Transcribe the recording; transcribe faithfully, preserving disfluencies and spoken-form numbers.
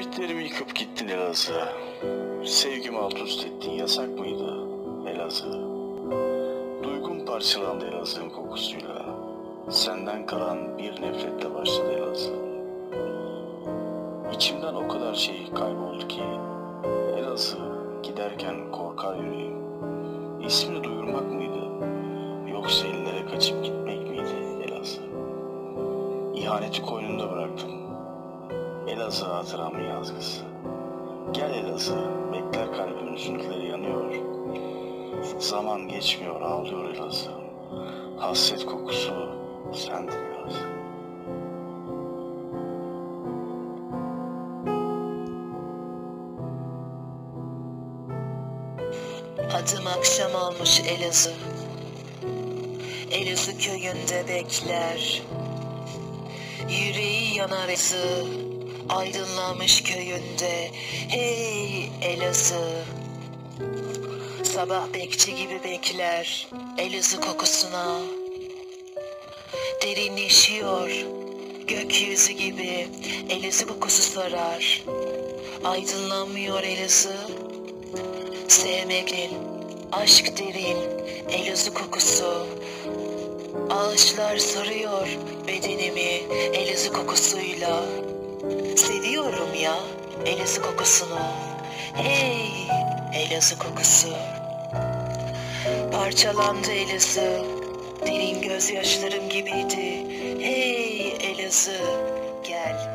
Kiremitlerimi yıkıp gittin Elazığ'a. Sevgimi alt üst ettin, yasak mıydı Elazığ? Duygum parçalandı Elazığ'ın kokusuyla. Senden kalan bir nefretle başladı Elazığ. İçimden o kadar şey kayboldu ki Elazığ, giderken korkar yüreğim. İsmini duyurmak mıydı, yoksa ellere kaçıp gitmek miydi Elazığ? İhaneti koynunda bıraktım, Elazığ hatıramın yazgısı. Gel Elazığ, bekler kalbimin üzüntüleri yanıyor. Zaman geçmiyor, ağlıyor Elazığ. Hasret kokusu sendin Elazığ. Adım akşam olmuş Elazığ. Elazığ köyünde bekler. Yüreği yanar Elazığ. Aydınlanmış köyünde. Hey Elazığ. Sabah bekçi gibi bekler Elazığ kokusuna. Derinleşiyor gökyüzü gibi Elazığ kokusu sarar. Aydınlanmıyor Elazığ. Sevmek değil, aşk derin, Elazığ kokusu. Ağaçlar sarıyor bedenimi Elazığ kokusuyla. Seviyorum ya Elazığ kokusunu. Hey Elazığ kokusu. Parçalandı Elazığ, derin gözyaşlarım gibiydi. Hey Elazığ, gel.